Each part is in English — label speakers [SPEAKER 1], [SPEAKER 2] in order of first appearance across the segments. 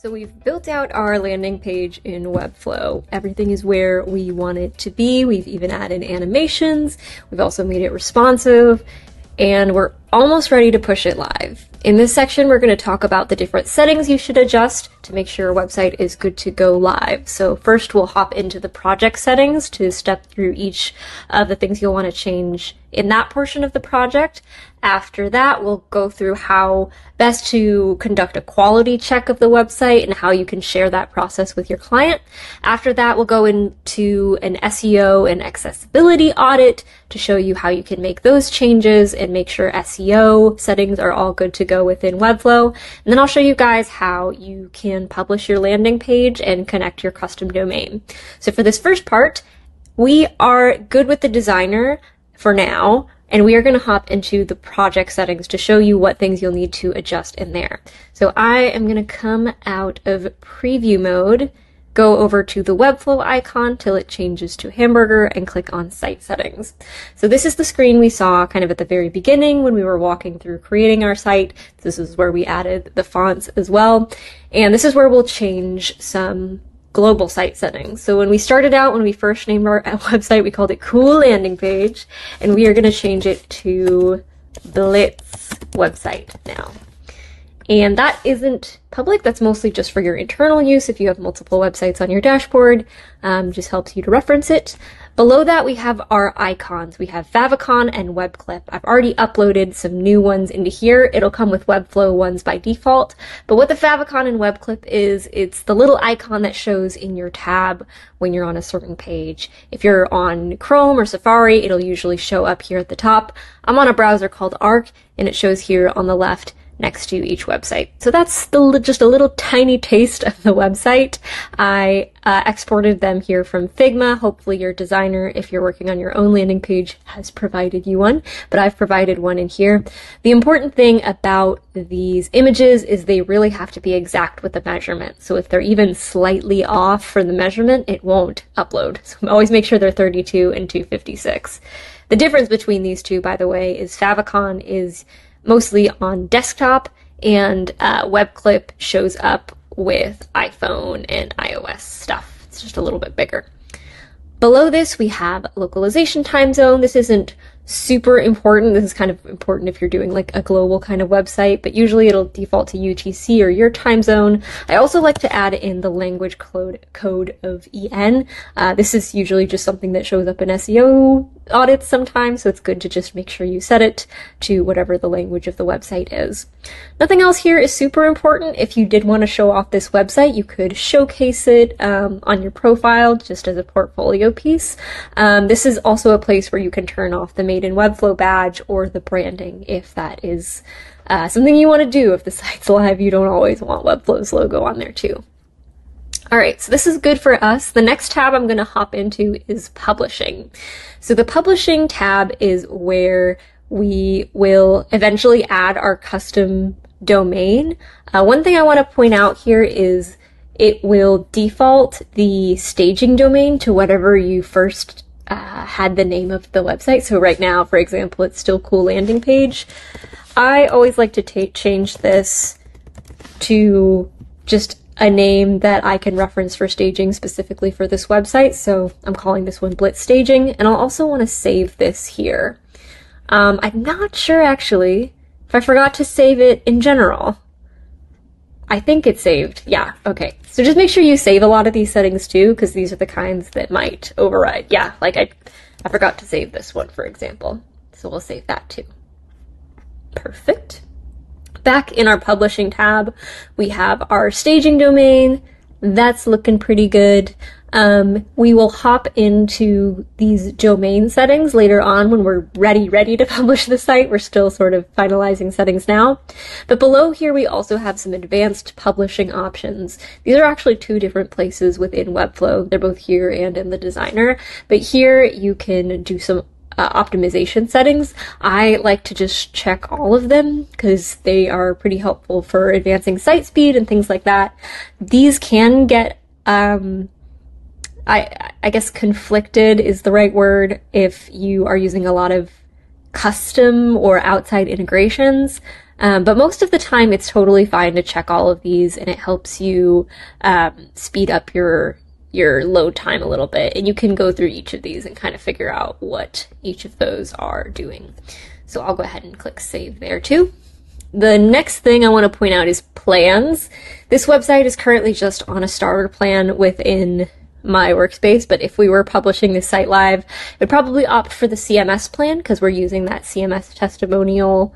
[SPEAKER 1] So we've built out our landing page in Webflow. Everything is where we want it to be. We've even added animations. We've also made it responsive, and we're almost ready to push it live. In this section, we're going to talk about the different settings you should adjust to make sure your website is good to go live. So first, we'll hop into the project settings to step through each of the things you'll want to change in that portion of the project. After that, we'll go through how best to conduct a quality check of the website and how you can share that process with your client. After that, we'll go into an SEO and accessibility audit to show you how you can make those changes and make sure SEO settings are all good to go within Webflow. And then I'll show you guys how you can publish your landing page and connect your custom domain. So for this first part, we are good with the designer for now, and we are going to hop into the project settings to show you what things you'll need to adjust in there. So I am going to come out of preview mode, go over to the Webflow icon till it changes to hamburger, and click on site settings. So this is the screen we saw kind of at the very beginning when we were walking through creating our site. This is where we added the fonts as well. And this is where we'll change some global site settings. So when we started out, when we first named our website, we called it Cool Landing Page, and we are going to change it to Blitz Website now. And that isn't public, that's mostly just for your internal use if you have multiple websites on your dashboard. Just helps you to reference it. Below that, we have our icons. We have favicon and webclip. I've already uploaded some new ones into here. It'll come with Webflow ones by default. But what the favicon and webclip is, it's the little icon that shows in your tab when you're on a certain page. If you're on Chrome or Safari, it'll usually show up here at the top. I'm on a browser called Arc, and it shows here on the left next to each website. So that's just a little tiny taste of the website. I exported them here from Figma. Hopefully your designer, if you're working on your own landing page, has provided you one, but I've provided one in here. The important thing about these images is they really have to be exact with the measurement. So if they're even slightly off for the measurement, it won't upload. So always make sure they're 32 and 256. The difference between these two, by the way, is favicon is mostly on desktop, and webclip shows up with iPhone and iOS stuff. It's just a little bit bigger. Below this, we have localization time zone. This isn't super important. This is kind of important if you're doing like a global kind of website, but usually it'll default to UTC or your time zone. I also like to add in the language code of EN. This is usually just something that shows up in SEO audits sometimes, so it's good to just make sure you set it to whatever the language of the website is. Nothing else here is super important. If you did want to show off this website, you could showcase it on your profile just as a portfolio piece. This is also a place where you can turn off the Made in Webflow badge or the branding if that is something you want to do. If the site's live, you don't always want Webflow's logo on there too. All right, so this is good for us. The next tab I'm going to hop into is publishing. So the publishing tab is where we will eventually add our custom domain. One thing I want to point out here is it will default the staging domain to whatever you first had the name of the website. So right now, for example, it's still Cool Landing Page. I always like to change this to just a name that I can reference for staging specifically for this website. So I'm calling this one Blitz Staging, and I'll also want to save this here. I'm not sure actually if I forgot to save it in general. I think it's saved. Yeah, okay. So just make sure you save a lot of these settings too, because these are the kinds that might override. Yeah, like I forgot to save this one, for example. So we'll save that too. Perfect. Back in our publishing tab, we have our staging domain. That's looking pretty good. We will hop into these domain settings later on when we're ready to publish the site. We're still sort of finalizing settings now. But below here, we also have some advanced publishing options. These are actually two different places within Webflow. They're both here and in the designer. But here you can do some optimization settings. I like to just check all of them because they are pretty helpful for advancing site speed and things like that. These can get I guess conflicted is the right word if you are using a lot of custom or outside integrations. But most of the time it's totally fine to check all of these, and it helps you speed up your load time a little bit, and you can go through each of these and kind of figure out what each of those are doing. So I'll go ahead and click save there too. The next thing I want to point out is plans. This website is currently just on a starter plan within my workspace, but if we were publishing this site live, I'd probably opt for the CMS plan because we're using that CMS testimonial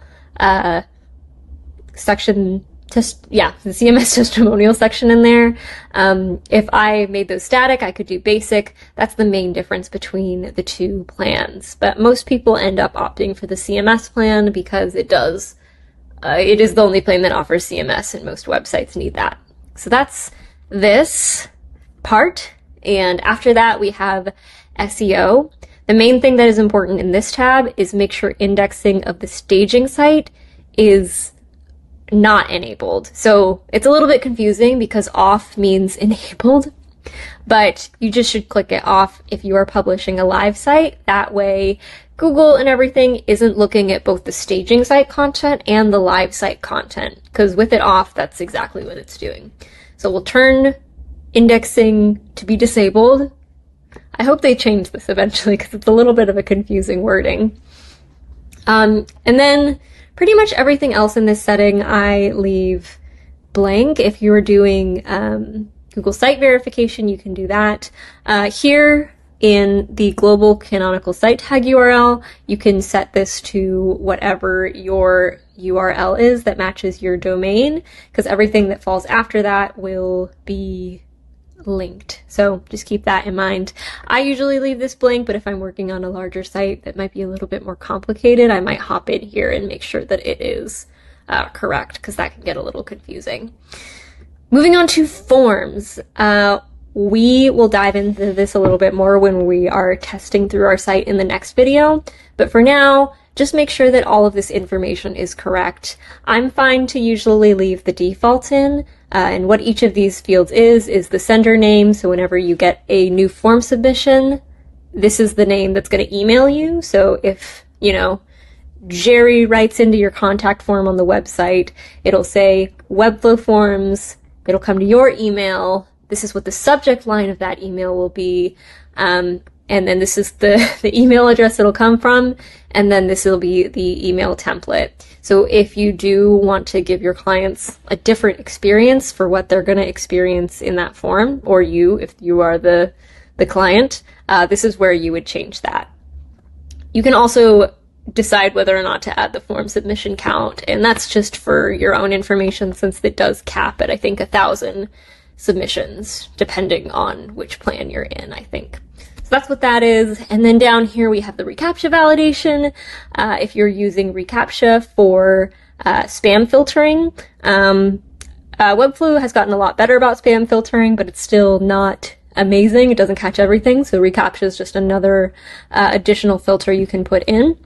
[SPEAKER 1] section. The CMS testimonial section in there. If I made those static, I could do basic. That's the main difference between the two plans. But most people end up opting for the CMS plan because it is the only plan that offers CMS, and most websites need that. So that's this part. And after that, we have SEO. The main thing that is important in this tab is make sure indexing of the staging site is not enabled. So it's a little bit confusing because off means enabled, but you just should click it off if you are publishing a live site. That way Google and everything isn't looking at both the staging site content and the live site content, because with it off, that's exactly what it's doing. So we'll turn indexing to be disabled. I hope they change this eventually because it's a little bit of a confusing wording. And then pretty much everything else in this setting I leave blank. If you are doing Google site verification, you can do that. Here in the global canonical site tag URL, you can set this to whatever your URL is that matches your domain, because everything that falls after that will be linked. So just keep that in mind. I usually leave this blank, but if I'm working on a larger site that might be a little bit more complicated, I might hop in here and make sure that it is correct, because that can get a little confusing. Moving on to forms. We will dive into this a little bit more when we are testing through our site in the next video, but for now, just make sure that all of this information is correct. I'm fine to usually leave the default in, and what each of these fields is the sender name. So whenever you get a new form submission, this is the name that's going to email you. So if, Jerry writes into your contact form on the website, it'll say Webflow forms, it'll come to your email. This is what the subject line of that email will be. And then this is the email address it'll come from, and then this will be the email template. So if you do want to give your clients a different experience for what they're going to experience in that form, or you, if you are the client, this is where you would change that. You can also decide whether or not to add the form submission count, and that's just for your own information, since it does cap at, I think, 1,000 submissions, depending on which plan you're in, I think. So that's what that is. And then down here we have the reCAPTCHA validation. If you're using reCAPTCHA for spam filtering, Webflow has gotten a lot better about spam filtering, but it's still not amazing. It doesn't catch everything. So reCAPTCHA is just another additional filter you can put in.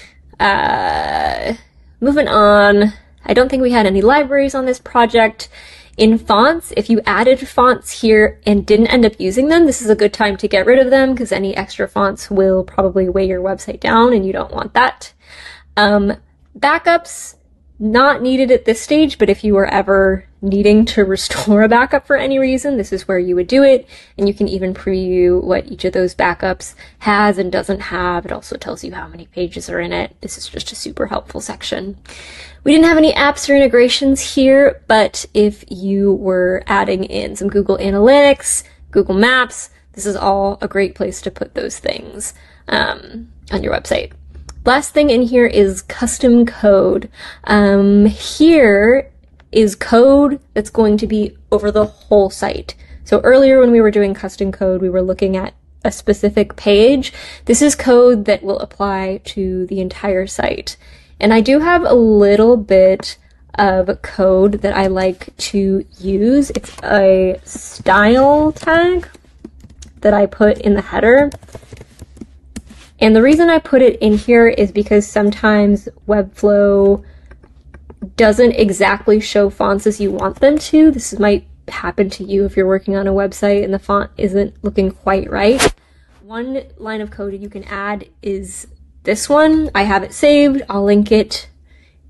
[SPEAKER 1] Moving on, I don't think we had any libraries on this project. In fonts, if you added fonts here and didn't end up using them, this is a good time to get rid of them, because any extra fonts will probably weigh your website down and you don't want that. Backups, not needed at this stage, but if you were ever needing to restore a backup for any reason, this is where you would do it. And you can even preview what each of those backups has and doesn't have. It also tells you how many pages are in it. This is just a super helpful section. We didn't have any apps or integrations here, but if you were adding in some Google Analytics, Google Maps, this is all a great place to put those things on your website. Last thing in here is custom code. Here is code that's going to be over the whole site. So earlier when we were doing custom code, we were looking at a specific page. This is code that will apply to the entire site. And I do have a little bit of code that I like to use. It's a style tag that I put in the header. And the reason I put it in here is because sometimes Webflow doesn't exactly show fonts as you want them to. This might happen to you if you're working on a website and the font isn't looking quite right. One line of code you can add is this one. I have it saved. I'll link it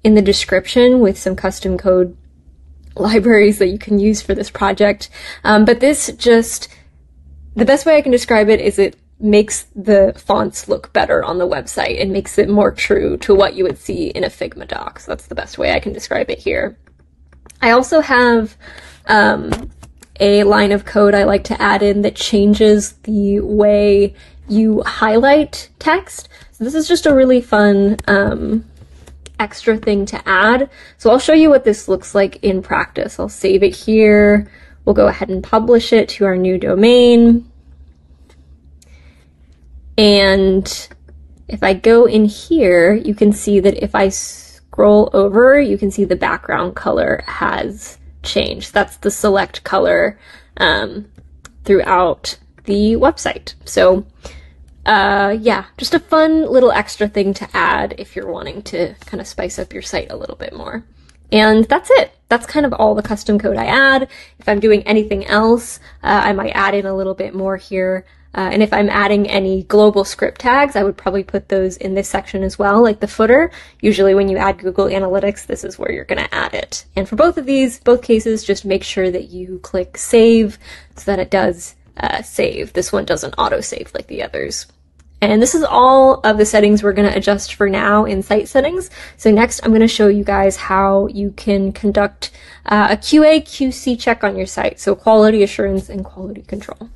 [SPEAKER 1] in the description with some custom code libraries that you can use for this project. But this just, the best way I can describe it is it makes the fonts look better on the website and makes it more true to what you would see in a Figma doc. So that's the best way I can describe it here. I also have a line of code I like to add in that changes the way you highlight text. So this is just a really fun extra thing to add. So I'll show you what this looks like in practice. I'll save it here. We'll go ahead and publish it to our new domain. And if I go in here, you can see that if I scroll over, you can see the background color has changed. That's the select color throughout the website. So yeah, just a fun little extra thing to add if you're wanting to kind of spice up your site a little bit more. And that's it. That's kind of all the custom code I add. If I'm doing anything else, I might add in a little bit more here. And if I'm adding any global script tags, I would probably put those in this section as well, like the footer. Usually when you add Google Analytics, this is where you're going to add it. And for both of these, both cases, just make sure that you click save so that it does save. This one doesn't auto-save like the others. And this is all of the settings we're going to adjust for now in site settings. So next I'm going to show you guys how you can conduct a QA/QC check on your site. So quality assurance and quality control.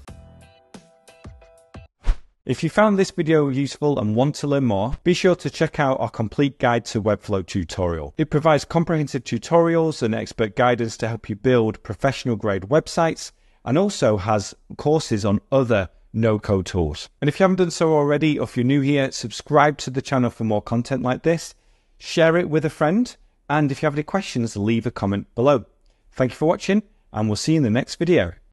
[SPEAKER 2] If you found this video useful and want to learn more, be sure to check out our complete guide to Webflow tutorial. It provides comprehensive tutorials and expert guidance to help you build professional grade websites, and also has courses on other no-code tools. And if you haven't done so already, or if you're new here, subscribe to the channel for more content like this, share it with a friend, and if you have any questions, leave a comment below. Thank you for watching, and we'll see you in the next video.